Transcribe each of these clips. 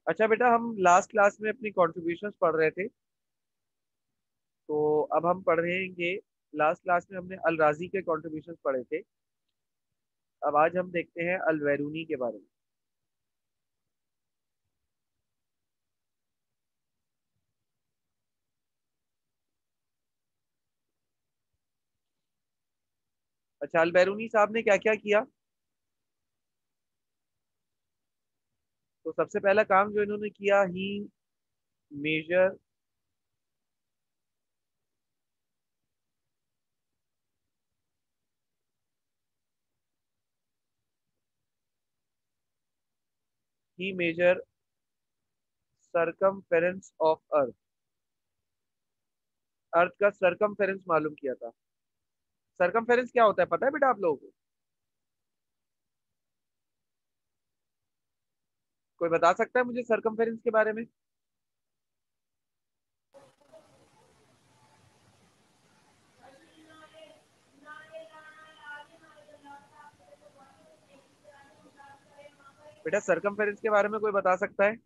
अच्छा बेटा, हम लास्ट क्लास में अपनी कॉन्ट्रीब्यूशंस पढ़ रहे थे, तो अब हम पढ़ेंगे। लास्ट क्लास में हमने अल राजी के कॉन्ट्रीब्यूशंस पढ़े थे। अब आज हम देखते हैं अल बैरूनी के बारे में। अच्छा, अल बैरूनी साहब ने क्या क्या किया? तो सबसे पहला काम जो इन्होंने किया, he measure he measure circumference of earth. Earth का सरकमफेरेंस मालूम किया था। सरकमफेरेंस क्या होता है पता है बेटा आप लोगों को? कोई बता सकता है मुझे सरकमफेरेंस के बारे में? बेटा सरकमफेरेंस के बारे में कोई बता सकता है?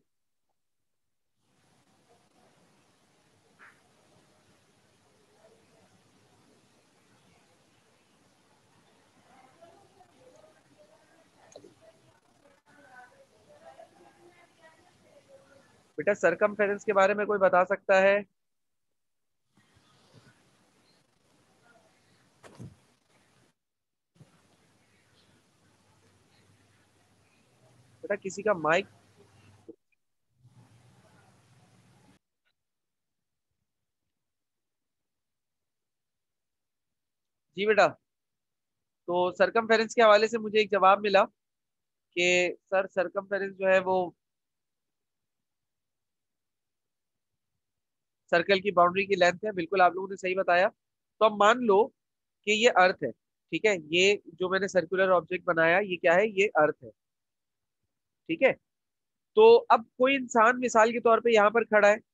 बेटा सरकमफेरेंस के बारे में कोई बता सकता है? बेटा किसी का माइक। जी बेटा। तो सरकमफेरेंस के हवाले से मुझे एक जवाब मिला कि सर सरकमफेरेंस जो है वो सर्कल की बाउंड्री की लेंथ है। बिल्कुल आप लोगों ने सही बताया। तो अब मान लो कि ये अर्थ है, ठीक है। ये जो मैंने सर्कुलर ऑब्जेक्ट बनाया, ये क्या है? ये अर्थ है, ठीक है। तो अब कोई इंसान मिसाल के तौर पे यहाँ पर खड़ा है।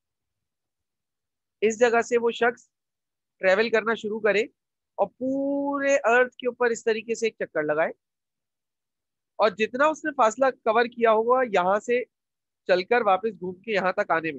इस जगह से वो शख्स ट्रेवल करना शुरू करे और पूरे अर्थ के ऊपर इस तरीके से एक चक्कर लगाए, और जितना उसने फासला कवर किया होगा यहाँ से चलकर वापस घूम के यहाँ तक आने में,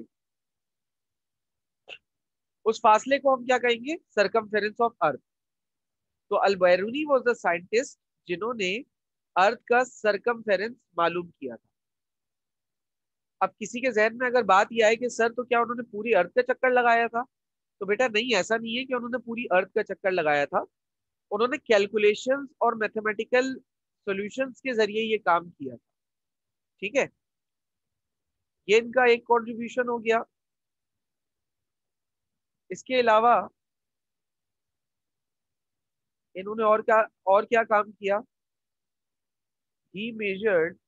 उस फासले को हम क्या कहेंगे? Circumference of earth. तो अल-बैरूनी वाज द साइंटिस्ट जिन्होंने अर्थ का सरकमफेरेंस मालूम किया था। अब किसी के जहन में अगर बात यह आए कि सर तो क्या उन्होंने पूरी अर्थ का चक्कर लगाया था? तो बेटा नहीं, ऐसा नहीं है कि उन्होंने पूरी अर्थ का चक्कर लगाया था। उन्होंने कैलकुलेशंस और मैथमेटिकल सॉल्यूशंस के जरिए ये काम किया था, ठीक है। ये इनका एक कंट्रीब्यूशन हो गया। इसके अलावा इन्होंने और क्या काम किया? He measured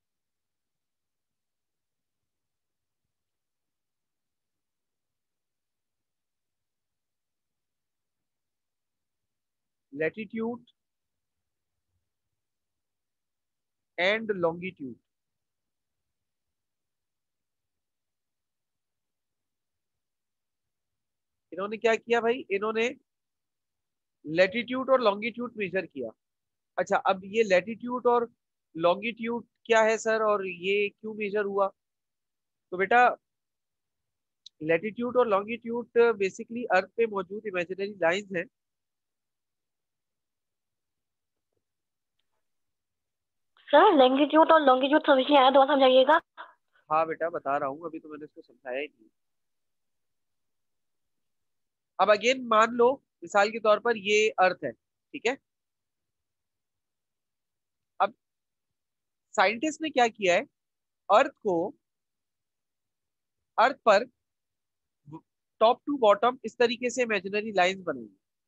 latitude and longitude. इन्होंने क्या किया भाई? इन्होंने लैटिट्यूड और लॉन्गिट्यूड मेजर किया। अच्छा, अब ये लैटिट्यूड और लॉन्गिट्यूड क्या है सर, और ये क्यों मेजर हुआ? तो बेटा लैटिट्यूड और लॉन्गिट्यूड बेसिकली अर्थ पे मौजूद इमेजिनरी लाइंस हैं। सर लैंगिट्यूड और लॉन्गिट्यूड समझ नहीं आया, दोबारा समझाइएगा। हाँ बेटा बता रहा हूँ, अभी तो मैंने इसको समझाया ही नहीं। अब अगेन मान लो मिसाल के तौर पर ये अर्थ है, ठीक है। अब साइंटिस्ट ने क्या किया है? अर्थ को, अर्थ पर टॉप टू बॉटम इस तरीके से इमेजिनरी लाइंस बनाई,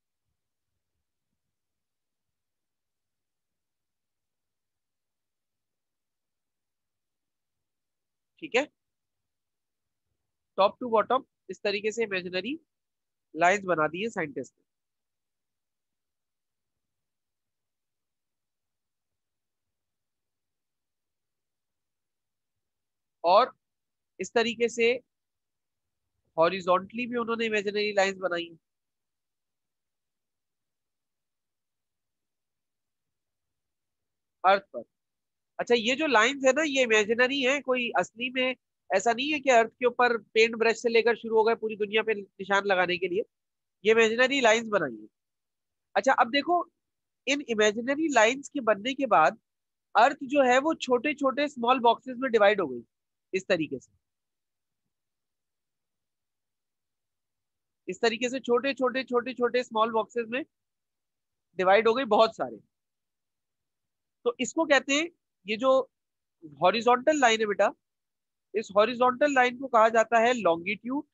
ठीक है। टॉप टू बॉटम इस तरीके से इमेजिनरी लाइंस बना दी है साइंटिस्ट ने। और इस तरीके से हॉरिजॉन्टली भी उन्होंने इमेजिनरी लाइंस बनाई हैं अर्थ पर। अच्छा, ये जो लाइंस है ना ये इमेजिनरी है, कोई असली में ऐसा नहीं है कि अर्थ के ऊपर पेंट ब्रश से लेकर शुरू हो गए पूरी दुनिया पे निशान लगाने के लिए, ये इमेजिनरी लाइंस बनाई है। अच्छा अब देखो, इन इमेजिनरी लाइंस के बनने के बाद अर्थ जो है वो छोटे छोटे स्मॉल बॉक्सेस में डिवाइड हो गई, इस तरीके से, इस तरीके से छोटे छोटे छोटे छोटे स्मॉल बॉक्सेस में डिवाइड हो गई, बहुत सारे। तो इसको कहते हैं, ये जो हॉरिजॉन्टल लाइन है बेटा, इस हॉरिजॉन्टल लाइन को कहा जाता है लॉन्गिट्यूड,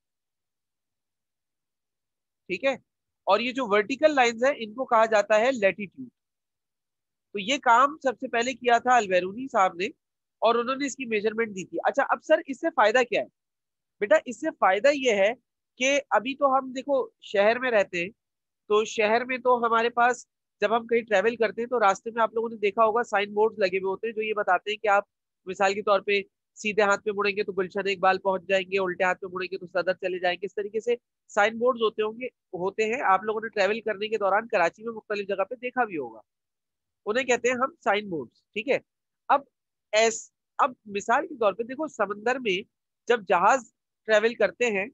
ठीक है। और ये जो वर्टिकल लाइंस है इनको कहा जाता है लैटिट्यूड। तो ये काम सबसे पहले किया था अल्बेरूनी साहब ने, और उन्होंने इसकी मेजरमेंट दी थी। अच्छा अब सर इससे फायदा क्या है? बेटा इससे फायदा ये है कि अभी तो हम देखो शहर में रहते हैं, तो शहर में तो हमारे पास जब हम कहीं ट्रेवल करते हैं तो रास्ते में आप लोगों ने देखा होगा साइन बोर्ड लगे हुए होते हैं जो ये बताते हैं कि आप मिसाल के तौर पे सीधे हाथ पे मुड़ेंगे तो गुलशन इकबाल पहुंच जाएंगे, उल्टे हाथ पे मुड़ेंगे तो सदर चले जाएंगे। इस तरीके से साइन बोर्ड होते होंगे, होते हैं, आप लोगों ने ट्रेवल करने के दौरान कराची में मुख्तलिफ जगह पे देखा भी होगा। उन्हें कहते हैं हम साइन बोर्ड, ठीक है। अब एस अब मिसाल के तौर पे देखो समंदर में जब जहाज ट्रेवल करते हैं,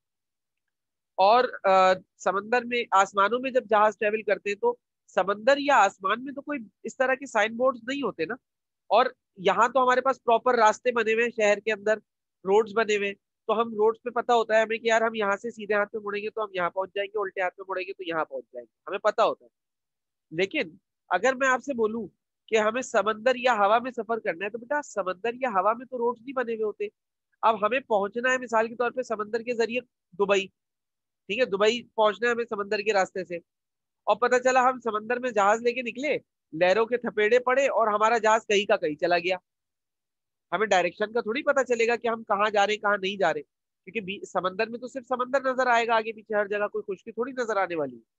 और समंदर में आसमानों में जब जहाज ट्रेवल करते हैं, तो समंदर या आसमान में तो कोई इस तरह के साइन बोर्ड नहीं होते ना। और यहाँ तो हमारे पास प्रॉपर रास्ते बने हुए हैं, शहर के अंदर रोड्स बने हुए हैं। तो हम रोड्स पे पता होता है हमें कि यार हम यहाँ से सीधे हाथ पे मुड़ेंगे तो हम यहाँ पहुंच जाएंगे, उल्टे हाथ पे मुड़ेंगे तो यहाँ पहुंच जाएंगे, हमें पता होता है। लेकिन अगर मैं आपसे बोलूं कि हमें समंदर या हवा में सफर करना है, तो बेटा समंदर या हवा में तो रोड्स नहीं बने हुए होते। अब हमें पहुंचना है मिसाल के तौर पे समंदर के जरिए दुबई, ठीक है, दुबई पहुंचना है हमें समंदर के रास्ते से। और पता चला हम समंदर में जहाज लेके निकले, लहरों के थपेड़े पड़े और हमारा जहाज कहीं का कहीं चला गया। हमें डायरेक्शन का थोड़ी पता चलेगा कि हम कहाँ जा रहे हैं कहाँ नहीं जा रहे, क्योंकि समंदर में तो सिर्फ समंदर नजर आएगा, आगे पीछे हर जगह कोई खुशकी थोड़ी नजर आने वाली है।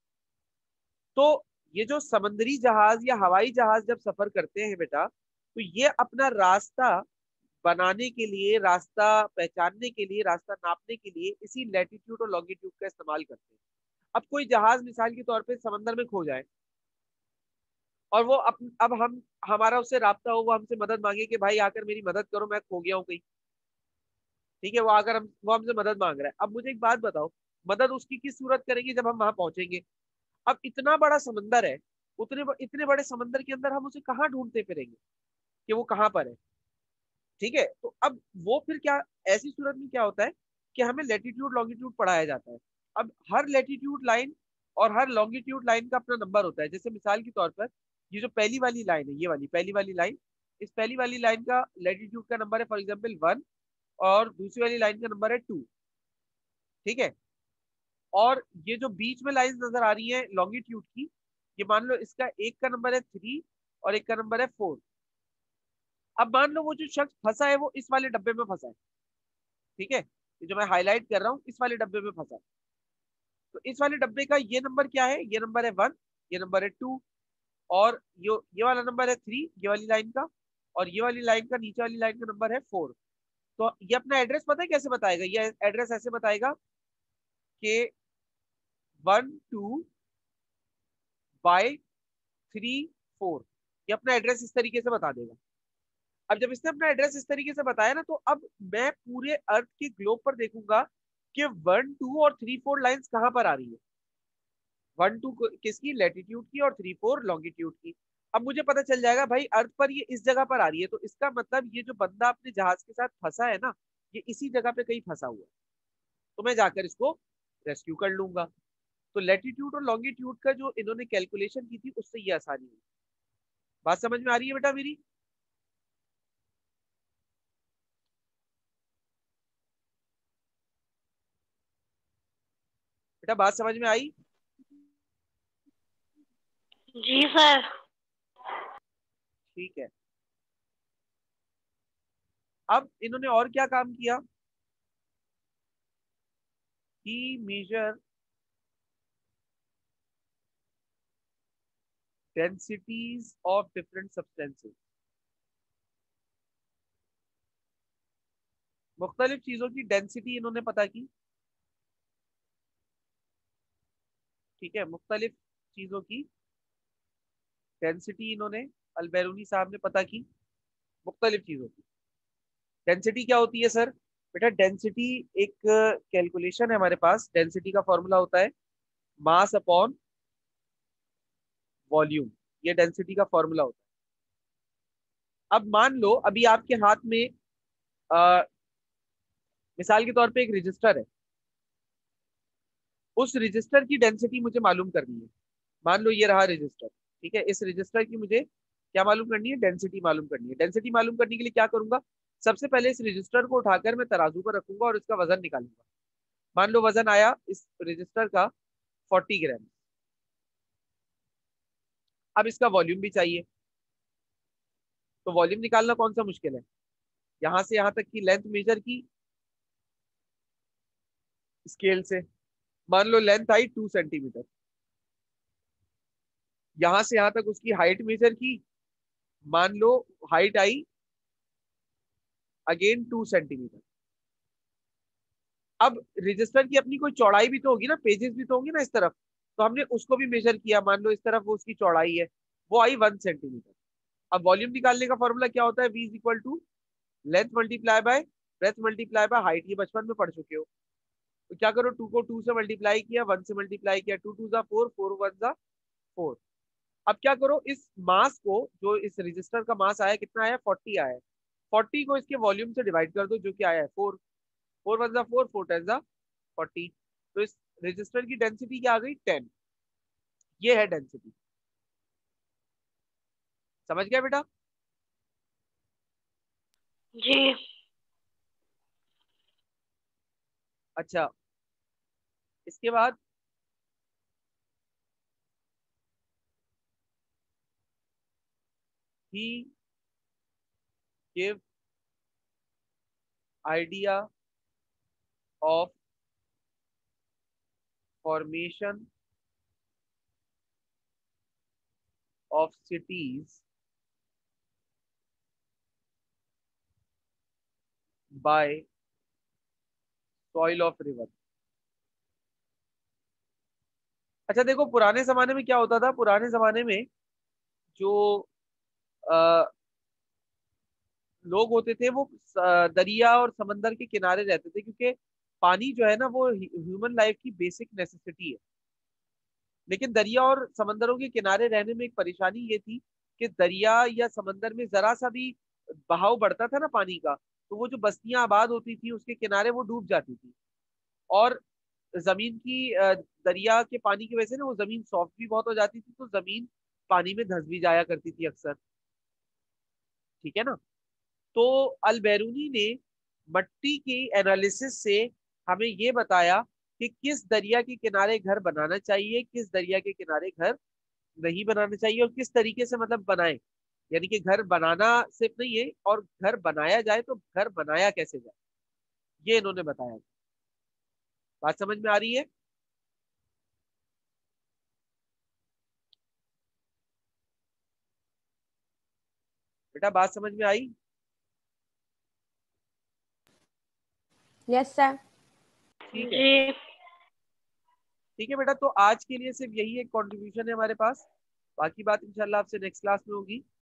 तो ये जो समुद्री जहाज या हवाई जहाज जब सफर करते हैं बेटा, तो ये अपना रास्ता बनाने के लिए, रास्ता पहचानने के लिए, रास्ता नापने के लिए इसी लैटिट्यूड और लॉन्गिट्यूड का इस्तेमाल करते हैं। अब कोई जहाज मिसाल के तौर पे समंदर में खो जाए, और वो अब हम हमारा उससे राब्ता हो, वो हमसे मदद मांगे कि भाई आकर मेरी मदद करो, मैं खो गया हूँ कहीं, ठीक है, वो हमसे मदद मांग रहा है। अब मुझे एक बात बताओ, मदद उसकी किस सूरत करेंगे जब हम वहां पहुंचेंगे? अब इतना बड़ा समंदर है, इतने बड़े समंदर के अंदर हम उसे कहाँ ढूंढते फिरेंगे कि वो कहाँ पर है? ठीक है, तो अब वो फिर क्या, ऐसी सूरत में क्या होता है कि हमें लेटीट्यूड लॉन्गिट्यूड पढ़ाया जाता है। अब हर लेटीट्यूड लाइन और हर लॉन्गिट्यूड लाइन का अपना नंबर होता है। जैसे मिसाल के तौर पर ये जो पहली वाली लाइन है, ये वाली पहली वाली लाइन, इस पहली वाली लाइन का लेटीट्यूड का नंबर है फॉर एग्जाम्पल 1, और दूसरी वाली लाइन का नंबर है 2, ठीक है। और ये जो बीच में लाइन नजर आ रही है लॉन्गिट्यूड की, ये मान लो इसका एक का नंबर है 3 और एक का नंबर है 4। अब मान लो वो जो शख्स फंसा है वो इस वाले डब्बे में फंसा है, ठीक है, ये जो मैं हाईलाइट कर रहा हूँ इस वाले डब्बे में फंसा है। तो इस वाले डब्बे का ये नंबर क्या है? ये नंबर है 1, ये नंबर है 2, और ये वाला नंबर है 3, ये वाली लाइन का, और ये वाली लाइन का नीचे वाली लाइन का नंबर है 4। तो ये अपना एड्रेस पता है कैसे बताएगा? ये एड्रेस ऐसे बताएगा कि 12/3/4, ये अपना एड्रेस इस तरीके से बता देगा। अब जब इसने अपना एड्रेस इस तरीके से बताया ना, तो अब मैं पूरे अर्थ के ग्लोब पर देखूंगा कि 1 2 और 3 4 लाइंस कहाँ पर आ रही है। 1 2 किसकी? लैटिट्यूड की, और 3 4 लॉन्गिट्यूड की। अब मुझे पता चल जाएगा भाई अर्थ पर ये इस जगह पर आ रही है, तो इसका मतलब ये जो बंदा अपने जहाज के साथ फंसा है ना, ये इसी जगह पे कहीं फंसा हुआ है, तो मैं जाकर इसको रेस्क्यू कर लूंगा। तो लैटिट्यूड और लॉन्गिट्यूड का जो इन्होंने कैलकुलेशन की थी उससे ये आसानी हुई। बात समझ में आ रही है बेटा मेरी? बेटा बात समझ में आई? जी सर। ठीक है। अब इन्होंने और क्या काम किया कि measure densities of different substances, मुख्तलिफ चीजों की डेंसिटी इन्होंने पता की, ठीक है, मुख्तलिफ चीजों की डेंसिटी इन्होंने, अलबेरूनी साहब ने पता की। मुख्तलिफ चीज होती है। डेंसिटी क्या होती है सर? बेटा डेंसिटी एक कैलकुलेशन है हमारे पास। डेंसिटी का फॉर्मूला होता है मास अपॉन वॉल्यूम। ये डेंसिटी का फॉर्मूला होता है। अब मान लो अभी आपके हाथ में अ, मिसाल के तौर पे एक रजिस्टर है। उस रजिस्टर की डेंसिटी मुझे मालूम करनी है। मान लो ये रहा रजिस्टर, ठीक है। इस रजिस्टर की मुझे क्या मालूम करनी है? डेंसिटी मालूम करनी है। डेंसिटी मालूम करने के लिए क्या करूंगा? सबसे पहले इस रजिस्टर को उठाकर मैं तराजू पर रखूंगा और इसका वजन निकालूंगा। मान लो वजन आया इस रजिस्टर का 40 ग्राम। अब इसका वॉल्यूम भी चाहिए, तो वॉल्यूम निकालना कौन सा मुश्किल है? यहां से यहां तक की लेंथ मेजर की स्केल से। मान लो लेंथ आई 2 सेंटीमीटर। यहां से यहां तक उसकी हाइट मेजर की। मान लो हाइट आई अगेन 2 सेंटीमीटर। अब रजिस्टर की अपनी कोई चौड़ाई भी तो होगी ना, पेजेस भी तो होंगे ना इस तरफ। तो हमने उसको भी मेजर किया, मान लो इस तरफ वो उसकी चौड़ाई है, वो आई 1 सेंटीमीटर। अब वॉल्यूम निकालने का फॉर्मूला क्या होता है? V is equal to length multiply by breadth multiply by height. ये बचपन में पढ़ चुके हो। तो क्या करो, 2 को 2 से मल्टीप्लाई किया, 1 से मल्टीप्लाई किया, 2 2 जा 4, 4 1 जा 4। अब क्या करो, इस मास को, जो इस रजिस्टर का मास आया कितना आया? 40 आया है। 40 को इसके वॉल्यूम से डिवाइड कर दो, जो कि आया है 4। 4 1 जा 4, 4 10 जा 40। तो इस रजिस्टर की डेंसिटी क्या आ गई? 10। ये है डेंसिटी। समझ गया बेटा? जी। अच्छा, इसके बाद he give idea of formation of cities by soil of river. अच्छा देखो, पुराने जमाने में क्या होता था? पुराने जमाने में जो अ, लोग होते थे वो दरिया और समंदर के किनारे रहते थे, क्योंकि पानी जो है ना वो ह्यूमन लाइफ की बेसिक नेसेसिटी है। लेकिन दरिया और समंदरों के किनारे रहने में एक परेशानी ये थी कि दरिया या समंदर में जरा सा भी बहाव बढ़ता था ना पानी का, तो वो जो बस्तियां आबाद होती थी उसके किनारे वो डूब जाती थी। और जमीन की दरिया के पानी की वजह से ना वो जमीन सॉफ्ट भी बहुत हो जाती थी, तो जमीन पानी में धंस भी जाया करती थी अक्सर। ठीक है ना? तो अल बैरूनी ने मट्टी की एनालिसिस से हमें ये बताया कि किस दरिया के किनारे घर बनाना चाहिए, किस दरिया के किनारे घर नहीं बनाना चाहिए, और किस तरीके से मतलब बनाए। यानी कि घर बनाना सिर्फ नहीं है, और घर बनाया जाए तो घर बनाया कैसे जाए, ये इन्होंने बताया। बात समझ में आ रही है? बेटा बात समझ में आई? Yes sir. ठीक है। जी। ठीक है बेटा, तो आज के लिए सिर्फ यही एक कंट्रीब्यूशन है हमारे पास। बाकी बात इंशाल्लाह आपसे नेक्स्ट क्लास में होगी।